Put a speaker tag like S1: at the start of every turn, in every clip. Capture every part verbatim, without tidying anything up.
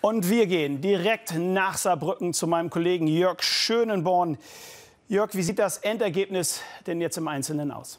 S1: Und wir gehen direkt nach Saarbrücken zu meinem Kollegen Jörg Schönenborn. Jörg, wie sieht das Endergebnis denn jetzt im Einzelnen aus?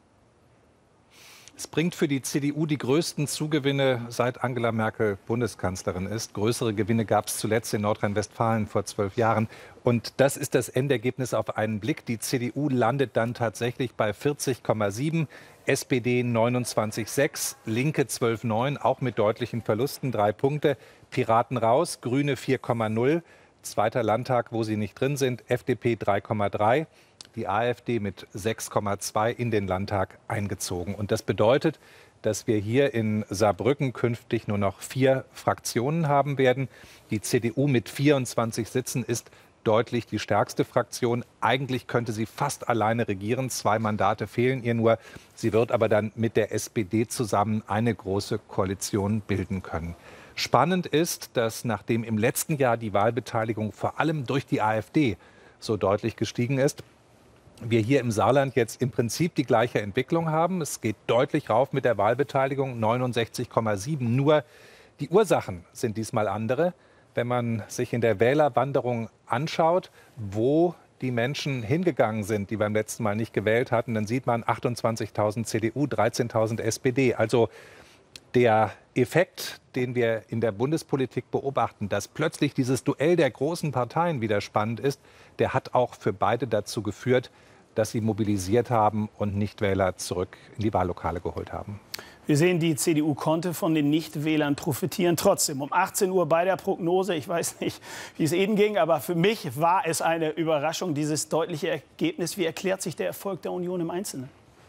S2: Es bringt für die C D U die größten Zugewinne, seit Angela Merkel Bundeskanzlerin ist. Größere Gewinne gab es zuletzt in Nordrhein-Westfalen vor zwölf Jahren. Und das ist das Endergebnis auf einen Blick. Die C D U landet dann tatsächlich bei vierzig Komma sieben, S P D neunundzwanzig Komma sechs, Linke zwölf Komma neun, auch mit deutlichen Verlusten, drei Punkte. Piraten raus, Grüne vier Komma null, zweiter Landtag, wo sie nicht drin sind, F D P drei Komma drei. Die AfD mit sechs Komma zwei in den Landtag eingezogen. Und das bedeutet, dass wir hier in Saarbrücken künftig nur noch vier Fraktionen haben werden. Die C D U mit vierundzwanzig Sitzen ist deutlich die stärkste Fraktion. Eigentlich könnte sie fast alleine regieren. Zwei Mandate fehlen ihr nur. Sie wird aber dann mit der S P D zusammen eine große Koalition bilden können. Spannend ist, dass nachdem im letzten Jahr die Wahlbeteiligung vor allem durch die AfD so deutlich gestiegen ist, wir hier im Saarland jetzt im Prinzip die gleiche Entwicklung haben. Es geht deutlich rauf mit der Wahlbeteiligung, neunundsechzig Komma sieben. Nur die Ursachen sind diesmal andere. Wenn man sich in der Wählerwanderung anschaut, wo die Menschen hingegangen sind, die beim letzten Mal nicht gewählt hatten, dann sieht man achtundzwanzigtausend C D U, dreizehntausend S P D. Also der Effekt, den wir in der Bundespolitik beobachten, dass plötzlich dieses Duell der großen Parteien wieder spannend ist, der hat auch für beide dazu geführt, dass sie mobilisiert haben und Nichtwähler zurück in die Wahllokale geholt haben.
S1: Wir sehen, die C D U konnte von den Nichtwählern profitieren. Trotzdem, um achtzehn Uhr bei der Prognose, ich weiß nicht, wie es Ihnen ging, aber für mich war es eine Überraschung, dieses deutliche Ergebnis. Wie erklärt sich der Erfolg der Union im Einzelnen?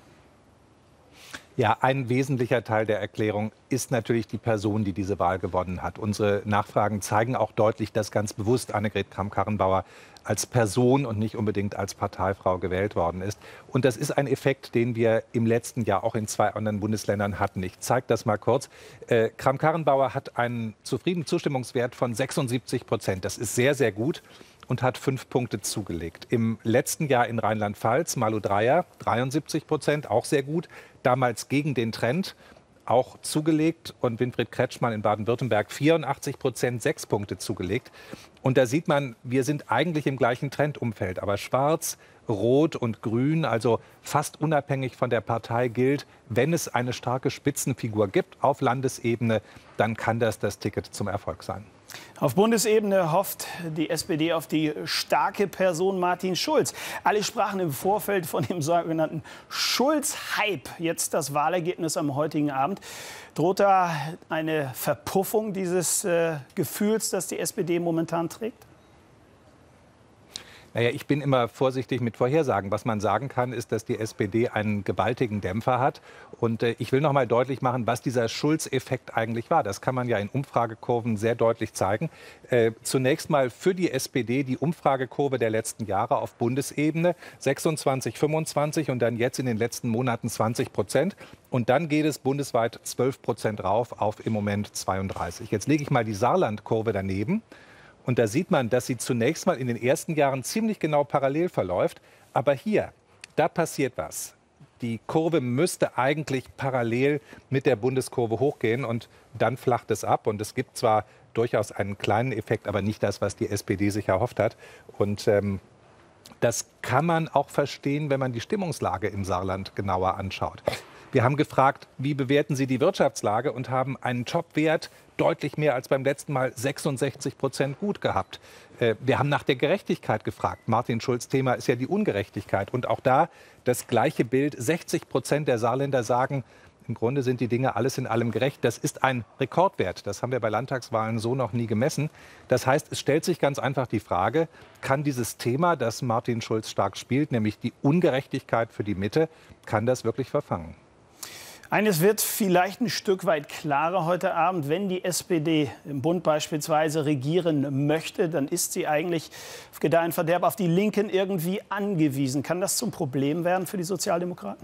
S2: Ja, ein wesentlicher Teil der Erklärung ist natürlich die Person, die diese Wahl gewonnen hat. Unsere Nachfragen zeigen auch deutlich, dass ganz bewusst Annegret Kramp-Karrenbauer als Person und nicht unbedingt als Parteifrau gewählt worden ist. Und das ist ein Effekt, den wir im letzten Jahr auch in zwei anderen Bundesländern hatten. Ich zeige das mal kurz. Äh, Kramp-Karrenbauer hat einen zufriedenen Zustimmungswert von sechsundsiebzig Prozent. Das ist sehr, sehr gut. Und hat fünf Punkte zugelegt. Im letzten Jahr in Rheinland-Pfalz, Malu Dreyer, dreiundsiebzig Prozent, auch sehr gut. Damals gegen den Trend, auch zugelegt. Und Winfried Kretschmann in Baden-Württemberg, vierundachtzig Prozent, sechs Punkte zugelegt. Und da sieht man, wir sind eigentlich im gleichen Trendumfeld. Aber Schwarz, Rot und Grün, also fast unabhängig von der Partei gilt, wenn es eine starke Spitzenfigur gibt auf Landesebene, dann kann das das Ticket zum Erfolg sein.
S1: Auf Bundesebene hofft die S P D auf die starke Person Martin Schulz. Alle sprachen im Vorfeld von dem sogenannten Schulz-Hype. Jetzt das Wahlergebnis am heutigen Abend. Droht da eine Verpuffung dieses äh, Gefühls, das die S P D momentan trägt?
S2: Naja, ich bin immer vorsichtig mit Vorhersagen. Was man sagen kann, ist, dass die S P D einen gewaltigen Dämpfer hat. Und äh, ich will noch mal deutlich machen, was dieser Schulz-Effekt eigentlich war. Das kann man ja in Umfragekurven sehr deutlich zeigen. Äh, zunächst mal für die S P D die Umfragekurve der letzten Jahre auf Bundesebene. sechsundzwanzig, fünfundzwanzig und dann jetzt in den letzten Monaten zwanzig Prozent. Und dann geht es bundesweit zwölf Prozent rauf auf im Moment zweiunddreißig. Jetzt lege ich mal die Saarland-Kurve daneben. Und da sieht man, dass sie zunächst mal in den ersten Jahren ziemlich genau parallel verläuft. Aber hier, da passiert was. Die Kurve müsste eigentlich parallel mit der Bundeskurve hochgehen und dann flacht es ab. Und es gibt zwar durchaus einen kleinen Effekt, aber nicht das, was die S P D sich erhofft hat. Und ähm, das kann man auch verstehen, wenn man die Stimmungslage im Saarland genauer anschaut. Wir haben gefragt, wie bewerten Sie die Wirtschaftslage und haben einen Jobwert deutlich mehr als beim letzten Mal, sechsundsechzig Prozent gut gehabt. Äh, wir haben nach der Gerechtigkeit gefragt. Martin Schulz' Thema ist ja die Ungerechtigkeit. Und auch da das gleiche Bild. sechzig Prozent der Saarländer sagen, im Grunde sind die Dinge alles in allem gerecht. Das ist ein Rekordwert. Das haben wir bei Landtagswahlen so noch nie gemessen. Das heißt, es stellt sich ganz einfach die Frage, kann dieses Thema, das Martin Schulz stark spielt, nämlich die Ungerechtigkeit für die Mitte, kann das wirklich verfangen?
S1: Eines wird vielleicht ein Stück weit klarer heute Abend. Wenn die S P D im Bund beispielsweise regieren möchte, dann ist sie eigentlich auf Gedeih und Verderb auf die Linken irgendwie angewiesen. Kann das zum Problem werden für die Sozialdemokraten?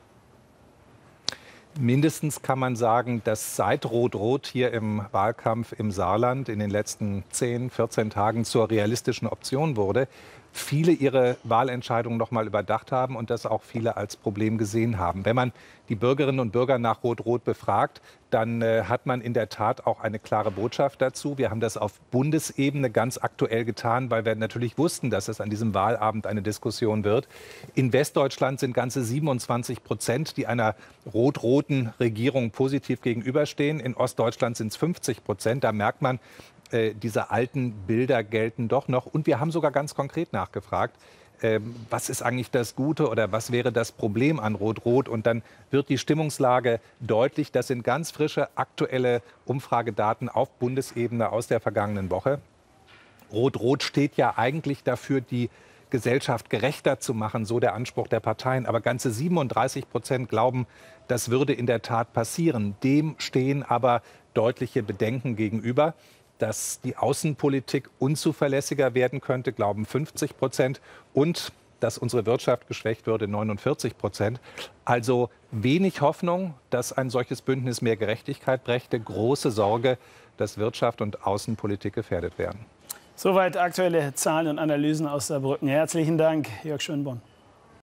S2: Mindestens kann man sagen, dass seit Rot-Rot hier im Wahlkampf im Saarland in den letzten zehn, vierzehn Tagen zur realistischen Option wurde, viele ihre Wahlentscheidungen noch mal überdacht haben und das auch viele als Problem gesehen haben. Wenn man die Bürgerinnen und Bürger nach Rot-Rot befragt, dann äh, hat man in der Tat auch eine klare Botschaft dazu. Wir haben das auf Bundesebene ganz aktuell getan, weil wir natürlich wussten, dass es an diesem Wahlabend eine Diskussion wird. In Westdeutschland sind ganze siebenundzwanzig Prozent, die einer rot-roten Regierung positiv gegenüberstehen. In Ostdeutschland sind es fünfzig Prozent. Da merkt man, äh, diese alten Bilder gelten doch noch. Und wir haben sogar ganz konkret nachgefragt, was ist eigentlich das Gute oder was wäre das Problem an Rot-Rot? Und dann wird die Stimmungslage deutlich. Das sind ganz frische, aktuelle Umfragedaten auf Bundesebene aus der vergangenen Woche. Rot-Rot steht ja eigentlich dafür, die Gesellschaft gerechter zu machen, so der Anspruch der Parteien. Aber ganze siebenunddreißig Prozent glauben, das würde in der Tat passieren. Dem stehen aber deutliche Bedenken gegenüber. Dass die Außenpolitik unzuverlässiger werden könnte, glauben fünfzig Prozent. Und dass unsere Wirtschaft geschwächt würde, neunundvierzig Prozent. Also wenig Hoffnung, dass ein solches Bündnis mehr Gerechtigkeit brächte. Große Sorge, dass Wirtschaft und Außenpolitik gefährdet werden.
S1: Soweit aktuelle Zahlen und Analysen aus Saarbrücken. Herzlichen Dank, Jörg Schönborn.